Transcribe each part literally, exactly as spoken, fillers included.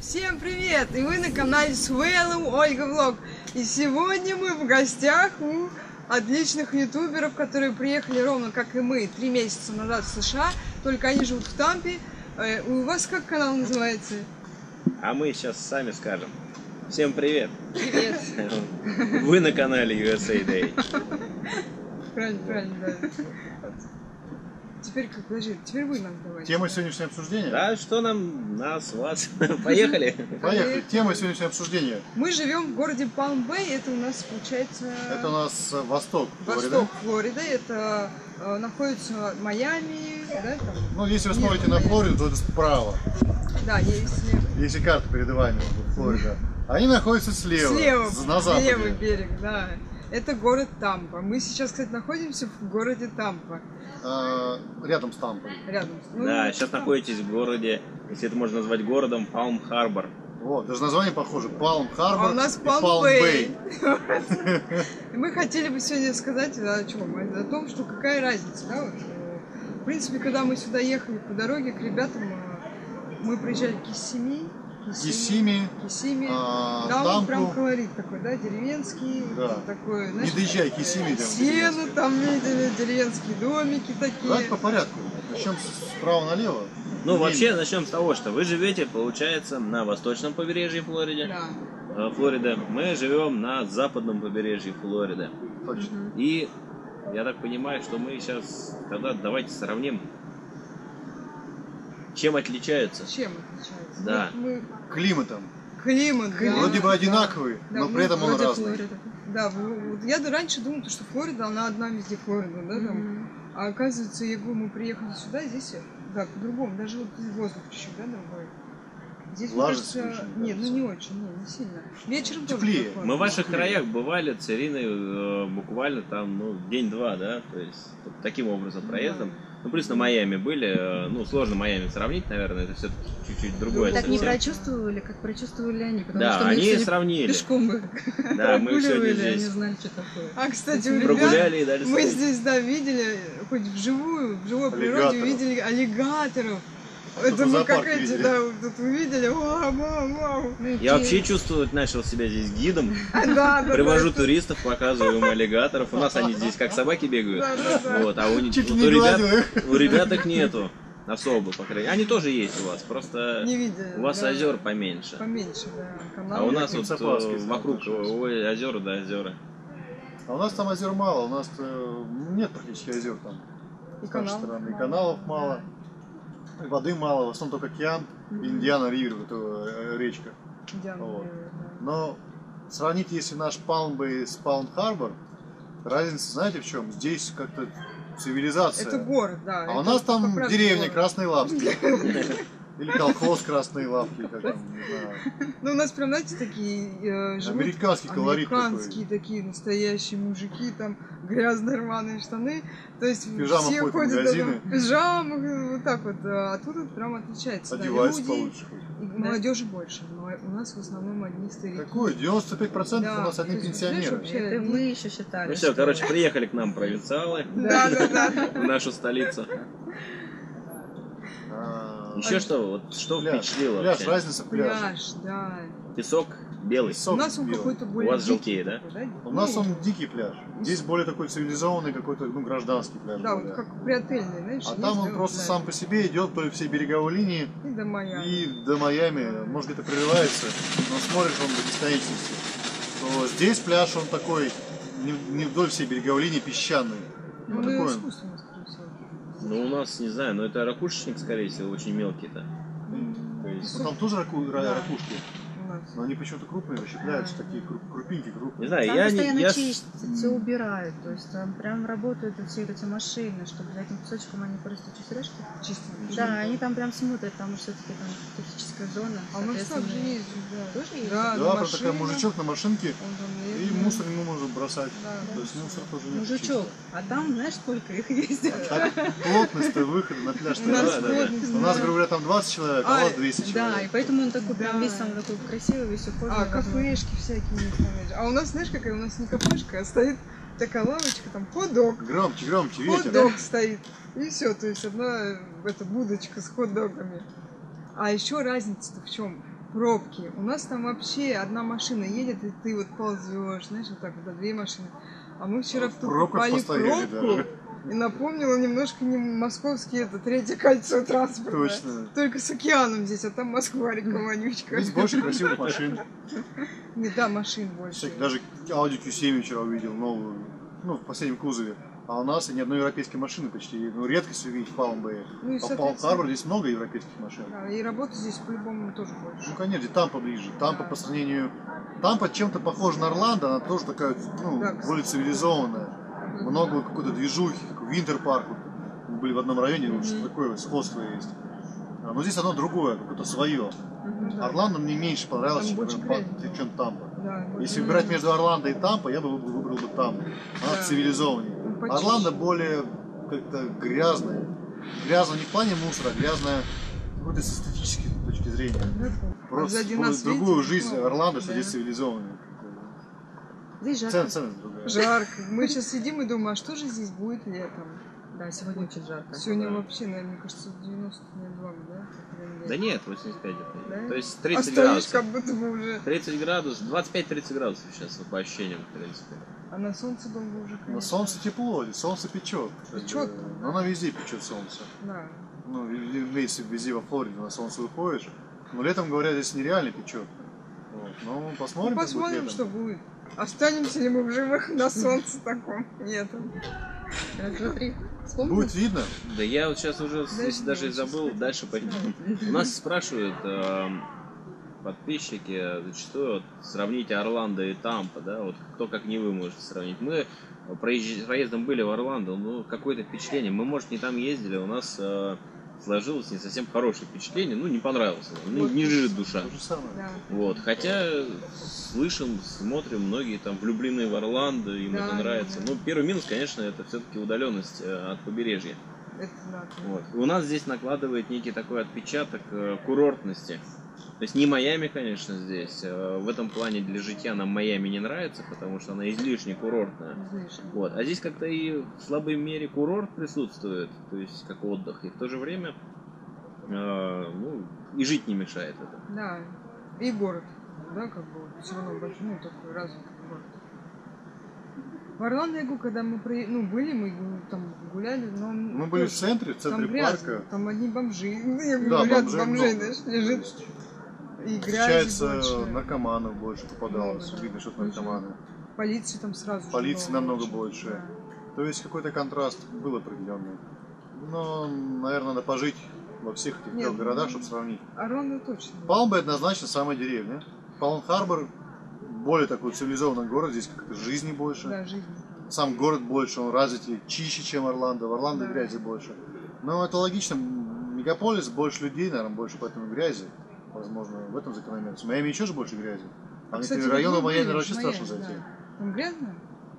Всем привет! И вы на канале Свеллом Ольга Влог. И сегодня мы в гостях у отличных ютуберов, которые приехали ровно как и мы три месяца назад в США. Только они живут в Тампе. У вас как канал называется? А мы сейчас сами скажем. Всем привет! Привет! Вы на канале ю эс эй Day. Правильно, правильно, да. Теперь как, подожди, теперь вы нам давайте. Тема сегодняшнего обсуждения? Да, что нам, нас, вас? Поехали! Поехали. Тема сегодняшнего обсуждения. Мы живем в городе Палм-Бэй, это у нас получается... Это у нас восток Флориды. Восток Флориды, это э, находится Майами, да, там? Ну, если вы смотрите на Флориду, то это справа. Да, если... Если карта перед вами, вот, Флорида. Они находятся слева, Слева, на западе. левый берег, да. Это город Тампа. Мы сейчас, кстати, находимся в городе Тампа. А, рядом с Тампой. Рядом. Ну, Да, сейчас находитесь в городе, если это можно назвать городом, Палм-Харбор. Вот, даже название похоже. Палм-Харбор А у нас и Палм-Бэй. Мы хотели бы сегодня сказать о чем? О том, что какая разница, да? Вот, в принципе, когда мы сюда ехали по дороге к ребятам, мы приезжали к Киссими. Киссими, Киссими. а, Там Тампу. Прям колорит такой, да, деревенский. Да. Такой, Не знаешь, доезжай Киссими. сено там видели, деревенские домики такие. Давайте по порядку. Начнем справа налево. Ну, вообще, начнем с того, что вы живете, получается, на восточном побережье Флориды. Да. Флориды. Мы живем на западном побережье Флориды. Точно. И я так понимаю, что мы сейчас, тогда давайте сравним, чем отличаются. Чем отличается? Да. Мы... Климатом. Климат, да. Вроде бы да. одинаковый, Да, но мы при этом он вроде разный. Флорида. Да, вот я раньше думала, что Флорида, она одна везде Флорида, да, там. Mm-hmm. А оказывается, я говорю, мы приехали сюда, здесь, да, по-другому, даже вот воздух чуть-чуть, да, другой. Здесь, Влажность мне кажется, очень, нет, ну не очень, не, не сильно. Вечером теплее. тоже. Мы в ваших краях бывали с Ириной э, буквально там, ну, день-два, да, то есть таким образом проездом. Да. Ну, плюс на Майами были, э, ну, сложно Майами сравнить, наверное, это все-таки чуть-чуть другое. Вы так совсем. не прочувствовали, как прочувствовали они, потому да, что мы они сравнили. Пешком мы да, мы сегодня здесь. здесь Они знали, что такое. А, кстати, у прогуляли ребят, и дали мы смотреть. здесь, да, видели, хоть вживую, в живой Аллигаторов. природе увидели аллигаторов. А это мы как эти, видели. да, тут увидели, вау, вау, вау. Я вообще чувствовать начал себя здесь гидом. Да, да, Привожу да, туристов, показываю им аллигаторов. У нас они здесь как собаки бегают. Да, да, да. Вот, а у, Чуть вот ли у, не ребят, гладил их. у ребят их нету особо, по крайней мере. Они тоже есть у вас, просто Не видели, у вас да. озер поменьше. Поменьше, да. Канал. А у нас как вот Запасский э, стал вокруг получается. ой, озера да озера. А у нас там озер мало, у нас э, нет практически озер там. И С нашей каналов стороны. И мало. каналов мало, и воды мало, в основном только океан, mm-hmm. Индиана Ривер, вот эта э, речка. Индиана Вот. Ривер, да. Но сравнить, если наш Палм-Бэй с Палм-Харбор, разница, знаете, в чем? Здесь как-то цивилизация. Это город, да. А у это нас там как раз деревня город. Красные Лапки. Или колхоз Красные Лапки, как там, не знаю. Ну, у нас прям, знаете, такие э, живут Американский колорит американские такие настоящие мужики, там грязные рваные штаны. То есть В пижамах все ходят в ходят магазины. в пижамах, вот так вот. А тут это прям отличается. Да, Одеваются люди, получше. и молодежи больше. Но у нас в основном одни старики. Какое? девяносто пять процентов Да, у нас одни то есть, пенсионеры. знаешь, вообще- Это мы еще считали. Ну все, что- короче, приехали к нам провинциалы Да, да, да. в нашу столицу. А, Еще что, вот что Пляж, впечатлило пляж, вообще? разница пляжа. Пляж, да. Песок белый. Песок У нас он белый. какой-то У более вас дикий желтее, да? такой, да? У нас Ну, он дикий пляж. Здесь более такой цивилизованный, какой-то, ну, гражданский пляж. Да, более. вот как приотельный, знаешь. А есть, там да, он вот просто пляж. сам по себе идет вдоль всей береговой линии И до Майами. и до Майами. Может, где-то прерывается, но смотришь он до бесконечности. То здесь пляж, он такой, не, не вдоль всей береговой линии, песчаный. Ну, Вот ну, такой он. искусственно, скорее всего. Ну у нас, не знаю, но это ракушечник, скорее всего, очень мелкий-то. То есть, Ну, там тоже раку- ра- Да. ракушки, У нас. но они почему-то крупные, расщепляются, такие кру- крупинки, не крупные. знаю, Там я не... постоянно Я... чистят, все убирают, то есть там прям работают все эти машины, чтобы за этим кусочком они просто чуть решки. Чисто. Да, они там прям смотрят, там все-таки там туристическая зона. А у нас соответственно, также ездят, да. Тоже есть? Да, Да, на просто такой машине. мужичок на машинке, Он там и ездит. мусор ему можно бросать. Да. То есть мусор тоже нет. Мужичок, а там знаешь сколько их ездит? Так плотность-то выхода на пляж. У нас Да, да, да. плотность, У нас, да. говорят, там двадцать человек, а у А, вас двести Да, и человек. поэтому он такой прям Да. весь сам такой красивый, весь ухоженный. А, кафешки всякие у них там есть. А у нас, знаешь, какая у нас не кафешка, а стоит такая лавочка, там хот-дог. Громче, громче, ветер. Хот-дог стоит. И все, то есть одна эта будочка с хот-догами. А еще разница-то в чем? пробки. У нас там вообще одна машина едет, и ты вот ползешь, знаешь, вот так вот, две машины. А мы вчера в ту попали в пробку, даже. И напомнила немножко не московский, это третье кольцо транспорта. Точно. Только с океаном здесь, а там Москва, река вонючка. Здесь больше красивых машин. Не, да, машин больше. Даже Audi кью семь вчера увидел, новую, ну, в последнем кузове. А у нас ни одной европейской машины почти. Ну, редкость увидеть в Палм-Бэе. Ну, а в Палм-Харбор здесь много европейских машин. Да, и работы здесь по-любому тоже больше. Ну, конечно, Тампа ближе. Тампа да. По сравнению... Тампа чем-то похожа на Орландо, она тоже такая, ну, да, более цивилизованная. Mm-hmm. Много какой-то движухи, как в Винтер-парк. Мы были в одном районе, mm-hmm. что такое сходство есть. Но здесь оно другое, какое-то свое. Mm-hmm. Орландо мне меньше понравилось, чем, чем Тампа. Да, если mm-hmm. выбирать между Орландо и Тампа, я бы выбрал бы Тампу. Она да. цивилизованнее. Почти. Орландо более как-то грязная. Грязная не в плане мусора, а грязная какой-то с эстетической точки зрения. Просто а другую жизнь Орландо, что да. здесь цивилизованная. Здесь жарко. Цена, цена другая. Жарко. Мы сейчас сидим и думаем, а что же здесь будет летом? Да, сегодня очень жарко. Сегодня да. вообще, наверное, мне кажется, девяносто два, да? Да нет, восемьдесят пять это. Да? То есть а тридцать стоишь, градусов. Как будто бы уже... тридцать градусов, двадцать пять тридцать градусов сейчас по ощущениям, в принципе. А на солнце долго уже, конечно. На солнце тепло, солнце печет. Печет? Но оно везде печет солнце. Да. Ну, везде, везде во Флориде на солнце выходишь. Но летом, говорят, здесь нереально печет. Вот. Ну, посмотрим, ну, посмотрим, что будет. Останемся ли мы в живых на солнце таком? Нет. Будет видно. Да я вот сейчас уже дальше даже забыл, дальше пойдем. У нас спрашивают э, подписчики зачастую, вот, сравните Орландо и Тампа, да, вот кто как не вы можете сравнить. Мы проезж... проездом были в Орландо, ну какое-то впечатление, мы, может, не там ездили, у нас э, сложилось не совсем хорошее впечатление, ну не понравилось, ну, не жижит душа. Да. Вот, хотя слышим, смотрим, многие там влюблены в Орландо, им да, это нравится. Да. Ну первый минус, конечно, это все-таки удаленность от побережья. Это да. Вот. И у нас здесь накладывает некий такой отпечаток курортности. То есть не Майами, конечно, здесь. В этом плане для житья нам Майами не нравится, потому что она излишне курортная. Излишне. Вот. А здесь как-то и в слабой мере курорт присутствует, то есть как отдых. И в то же время э, ну, и жить не мешает это. Да. И город. Да, как бы все равно большой, ну, такой развитый город. В Орландо, когда мы при... ну, были, мы там гуляли, но... Мы были в центре, в центре там парка. Грязно, там одни бомжи. Ну, да, ряд бомжей, бомжей, много. знаешь, лежит. И Встречается больше. наркоманов больше попадалось, много, видно, что да. наркоманы. Полиции там сразу Полиции же намного больше. больше. Да. То есть какой-то контраст был определенный. Но, наверное, надо пожить во всех этих трех городах, чтобы сравнить. Орландо точно. Палм-Бэй однозначно самая деревня. Палм-Харбор более такой цивилизованный город, здесь как-то жизни больше. Да, жизнь. Сам город больше, он развитый, чище, чем Орландо. В Орландо да. грязи больше. Но это логично. Мегаполис, больше людей, наверное, больше, поэтому грязи. Возможно, в этом закономерность. В Майами еще же больше грязи. А, а некоторые районы в Майами вообще страшно зайти. Да. Там грязно?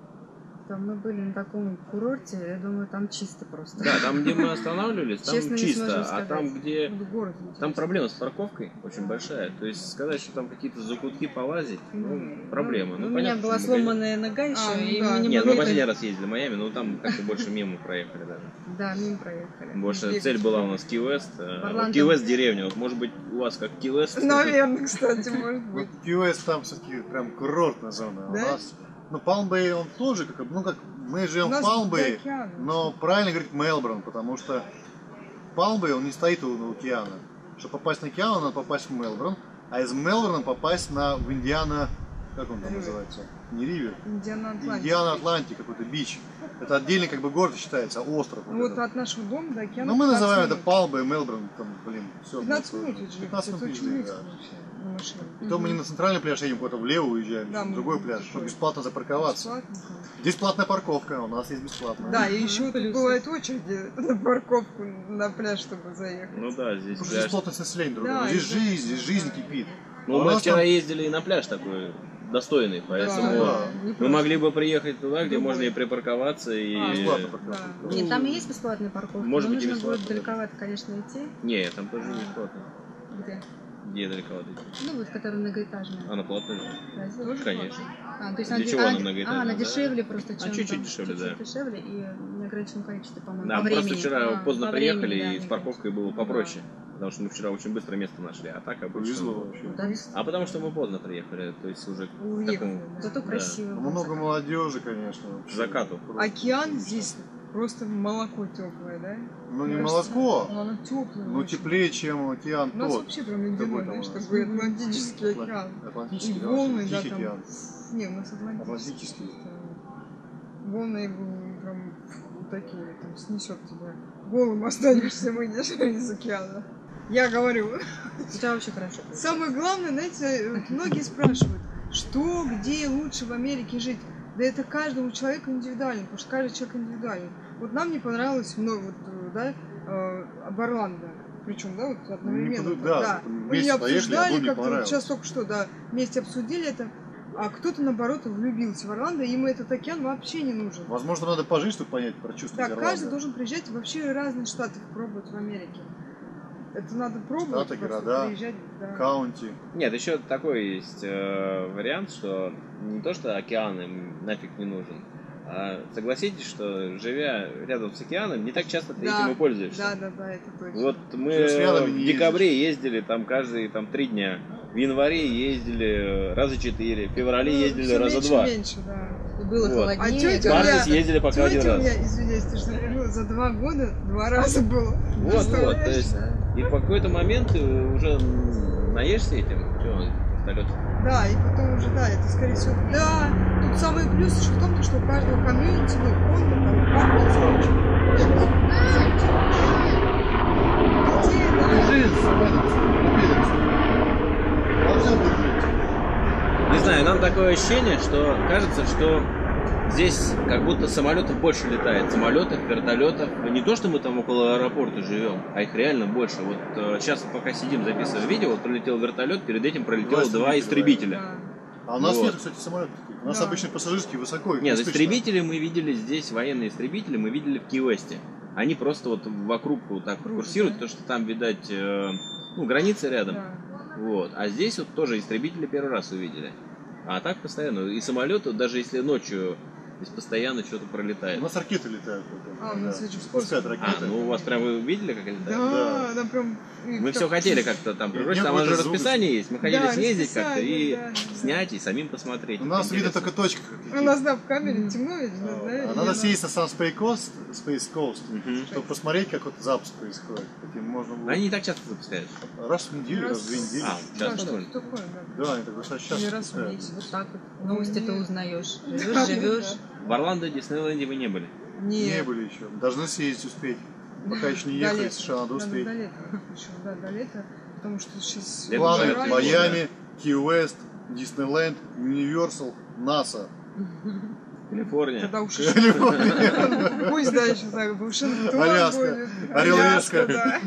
Там мы были на таком курорте, я думаю, там чисто просто. Да, там, где мы останавливались, там Честно, чисто, а там, где... Город, там проблема с парковкой очень большая. То есть сказать, что там какие-то закутки полазить, ну, проблема. Ну, ну, у понятно, меня была сломанная нога еще, а, и да. мы не Нет, могли... мы последний раз ездили в Майами, но там как-то больше мимо проехали даже. Да, мимо проехали. Больше цель была у нас Ки-Уэст. Ки-Уэст деревня, вот может быть у вас как Ки-Уэст? Наверное, кстати, может быть. Ки-Уэст там все-таки прям курортная зона. У нас, ну, Палм-Бэй он тоже, как, ну, как мы живем в Палм-Бэй, но правильно говорить Мелбурн, потому что Палм-Бэй он не стоит у океана. Чтобы попасть на океан, надо попасть в Мелбурн, а из Мелбурна попасть на, в Индиана, как он там Ривер. называется? Не Ривер. Индиана-Атлантик. Индиана-Атлантик, какой-то бич. Это отдельный как бы город считается, остров. Ну вот, вот от нашего дома до океана. Ну мы называем это Палм-Бэй, Мелбурн, там, блин, все. пятнадцать минут это же. пятнадцать минут езды, да. На машине. И то мы не на центральный пляж едем, куда-то влево уезжаем, да, на другой пляж, чтобы бесплатно запарковаться. Бесплатно. Здесь платная парковка, у нас есть бесплатная. Да, и еще тут бывает очереди на парковку на пляж, чтобы заехать. Ну да, здесь Потому что здесь плотность населения другая. Да, здесь это... жизнь, здесь жизнь да. кипит. Ну, а мы вчера там... ездили и на пляж такой достойный, поэтому да, мы просто... могли бы приехать туда, где Другой. можно и припарковаться, и... А, бесплатно парковка. Да. Нет, там и есть бесплатная парковка, может но быть, нужно будет далековато, конечно, идти. Не, там тоже не бесплатно. Где? Где далековато идти? Ну, вот, которая многоэтажная. Она платная? Да, тоже конечно. А, то есть Для она, чего она, она многоэтажная? А, она да? дешевле просто, чем а, чуть-чуть там, дешевле, чуть-чуть да. дешевле и в неограниченном количестве, по-моему, Да, по просто времени. вчера а, поздно по приехали, времени, и да, с парковкой было попроще. потому что мы вчера очень быстро место нашли, а так обычно... Повезло вообще. Да, А потому что мы поздно приехали, то есть уже к такому... зато да, красиво. Много молодежи, конечно. к вообще. закату. Океан здесь просто молоко теплое, да? Ну не Мне кажется, молоко, но оно теплое. но очень. теплее, чем океан У нас тот. вообще прям ледяной, Какой там знаешь, у нас? такой Атлантический океан. Атлантический, И да, волны, да, Тихий там. океан. Не, у нас Атлантический. Атлантический. Волны м, прям вот такие, там снесет тебя. Голым останешься, выйдешь из океана. Я говорю. У тебя вообще хорошо. Самое главное, знаете, вот многие спрашивают, что, где лучше в Америке жить? Да это каждому человеку индивидуально, потому что каждый человек индивидуален. Вот нам не понравилось много, вот, да, э, об Орландо. Причем, да, вот одновременно. Ну, да, да. вместе Мы не поехали, обсуждали, обоим не как-то вот понравилось. сейчас только что, да, вместе обсудили это. А кто-то, наоборот, влюбился в Орландо, и ему этот океан вообще не нужен. Возможно, надо пожить, чтобы понять, Да, прочувствовать каждый Орландо. должен приезжать вообще разные штаты пробовать в Америке. Это надо пробовать. Штаты, просто города, приезжать, да. Каунти. Нет, еще такой есть э, вариант, что не то, что океан им нафиг не нужен, а согласитесь, что живя рядом с океаном, не так часто ты Да, этим и пользуешься. Да, да, да, это точно. Вот мы С рядом в не декабре ездили там каждые там три дня, в январе ездили раза четыре, в феврале Ну, ездили всё раза меньше, два. меньше, да. И было Вот. А холоднее. тетя В марте я- съездили пока один Тетя у раз. меня, извиняюсь, ты что, ну, за два года два раза было. Вот, вот, то Представляешь? есть и в какой-то момент ты уже наешься этим, что, вертолет. Да, и потом уже, да, это скорее всего, да, тут самый плюс еще в том, что у каждого комьюнити, ну, он там, парк, Жизнь, Должна быть жить. Не знаю, нам такое ощущение, что кажется, что здесь как будто самолетов больше летает. Самолетов, вертолетов. Не то, что мы там около аэропорта живем, а их реально больше. Вот э, сейчас, пока сидим, записываем видео, вот пролетел вертолет, перед этим пролетело Два два истребителя. истребителя. Да. А у нас Вот. нет, кстати, самолетов таких. У нас Да. обычно пассажирские высоко. их Нет, не слышно. истребители мы видели здесь, военные истребители мы видели в Ки-Весте. Они просто вот вокруг вот так Кружат, курсируют, да? то что там, видать, э, ну, граница рядом. Да. Вот. А здесь вот тоже истребители первый раз увидели. А так постоянно. И самолеты, даже если ночью, здесь постоянно что-то пролетает. У нас ракеты летают. потом, А, у нас да. эти Пускают скорости. А, ракеты. ну у вас прям вы видели, как летает? Да, да, прям... и Мы так- все хотели как-то там И прибросить, нет там же какой-то звука. расписание есть. Мы хотели Да, съездить как-то и расписание, да, да. снять, и самим посмотреть. У нас Это видно интересно. только точка. У нас, да, в камере темно, видно, А, да? а и надо она- съездить на сам Space Coast, Space Coast Мгм. чтобы посмотреть, как вот запуск происходит. Таким можно было Они не так часто запускают. раз в неделю, раз в две Раз- недели. А, Да, часто что-то довольно. такое, да. Да, они так достаточно Или часто раз в запускают. месяц. Вот так вот. Новости ты Ну, узнаешь. Да, Живешь, живешь. да. В Орландо, Диснейленде вы не были. Не Нет. были еще. Должны съездить успеть. Пока еще не До ехали, лета. США надо Надо успеть. до лета еще, да, до лета, потому что сейчас... Лето Планы живет, Майами, Ки-Уэст, Диснейленд, Юниверсал, НАСА. Калифорния. Когда уж еще... Пусть дальше так, Вашингтон Аляска. будет. Орел и Аляска, решка. да.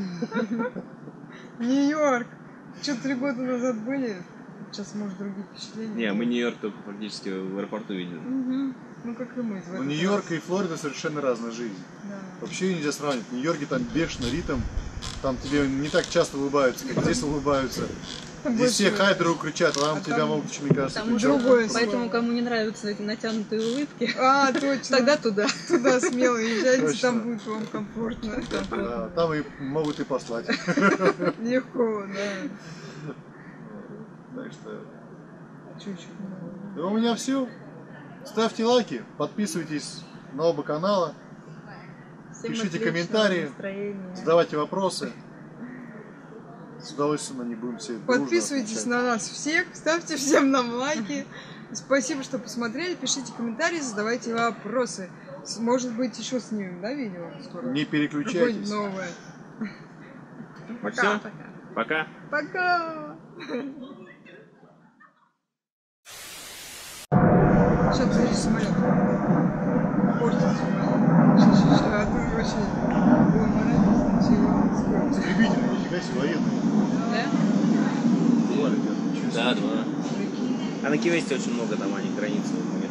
Нью-Йорк. Что, три года назад были? Сейчас, может, другие впечатления. Не, мы Нью-Йорк только практически в аэропорту видели. Мгм. Ну, как и мы. в Но этот Нью-Йорк раз. и Флорида совершенно разная жизнь. Да. Вообще нельзя сравнивать. В Нью-Йорке там бешеный ритм. Там тебе не так часто улыбаются, как здесь улыбаются. Там Здесь все больше- хай друг кричат, а там А тебя там- могут еще, мне кажется, Там кричать. уже, Другое поэтому слово. кому не нравятся эти натянутые улыбки, А, точно. тогда туда. Туда смело езжайте, Точно. там будет вам комфортно. Да, там и могут и послать. Легко, да. Так что Чуть-чуть. и у меня все. Ставьте лайки, подписывайтесь на оба канала, Всем Пишите отличного комментарии. настроения. задавайте вопросы. С удовольствием на них будем все дружно Подписывайтесь отвечать. на нас всех, ставьте всем нам лайки. Спасибо, что посмотрели. Пишите комментарии, задавайте вопросы. С- Может быть, еще снимем, да, видео скоро? Не Какое-нибудь переключайтесь. новое. Ну все, пока. Пока! Сейчас, смотри, самолет. Портится самолет. Сейчас, сейчас, сейчас. А ты очень... Ой, нравится. Всего скорость. Истребители, нифига себе, военные. Да? Два, ребят, ничего себе. Да, два. А на Ки-Весте очень много там, они границы.